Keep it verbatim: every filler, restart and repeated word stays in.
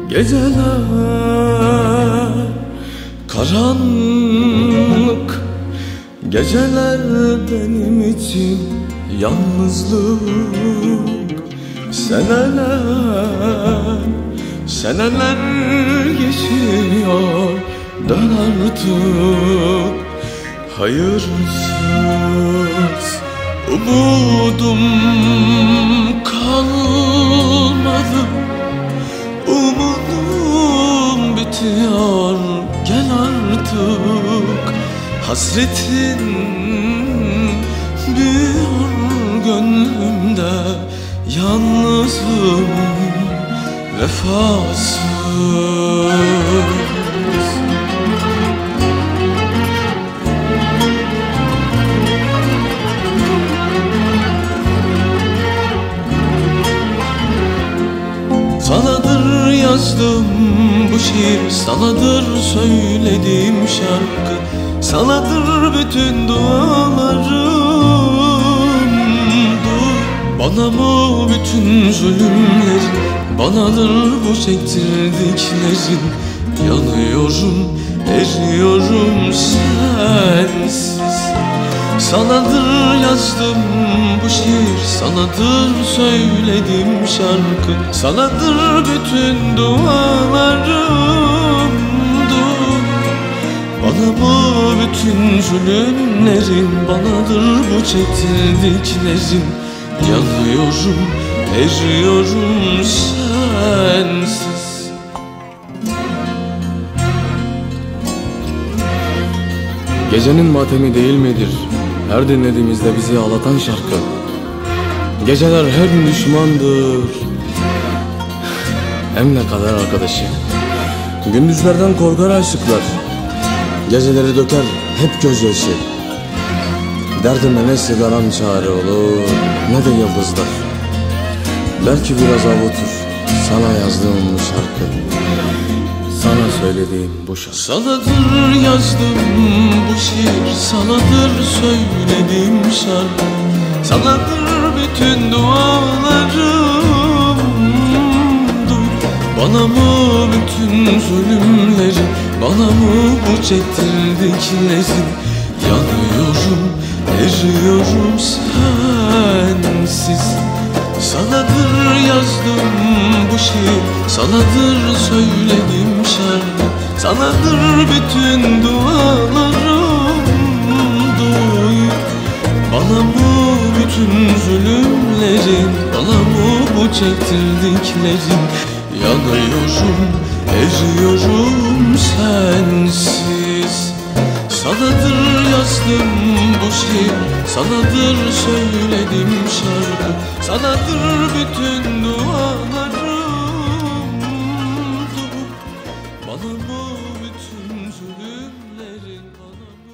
Geceler karanlık, geceler benim için yalnızlık. Seneler, seneler geçiyor, dön artık hayırsız. Umudum kalmadı, umudum bitiyor, gel artık. Hasretin büyür gönlümde, yalnızım vefasız. Sanadır yazdım bu şiir, sanadır söylediğim şarkı, sanadır bütün dualarım. Dur, bana mı bütün zulümlerin, banadır bu çektirdiklerin. Yanıyorum, eriyorum sensiz. Sanadır yazdım bu şiir, sanadır söylediğim şarkı, sanadır bütün dualarım. Dur, bana mı bütün zulümlerin, banadır bu çektirdiklerin. Yanıyorum, eriyorum sensiz. Gecenin matemi değil midir her dinlediğimizde bizi ağlatan şarkı? Geceler hem düşmandır hem ne kadar arkadaşı. Gündüzlerden korkar aşıklar, geceleri döker hep gözyaşı. Derdime ne sigaram çare olur, ne de yıldızlar. Belki biraz avutur sana yazdığım bu şarkı, sana söylediğim bu şarkı. Sanadır yazdım bu şiir, sanadır söylediğim şarkı, sanadır bütün dualarım. Duy, bana mı bütün zulümleri, bana mı bu çektirdiklerin. Yanıyorum, eriyorum sensiz. Sanadır yazdım bu şiir, sanadır söylediğim şarkı, sanadır bütün dualarım. Duy, bana mı bütün zulümlerin, bana mı bu çektirdiklerin. Yanıyorum, eriyorum sensiz. Sanadır yazdım bu şiir, sanadır söylediğim şarkı, sanadır bütün dualarım. Dur, bana mı bütün zulümlerin, bana mı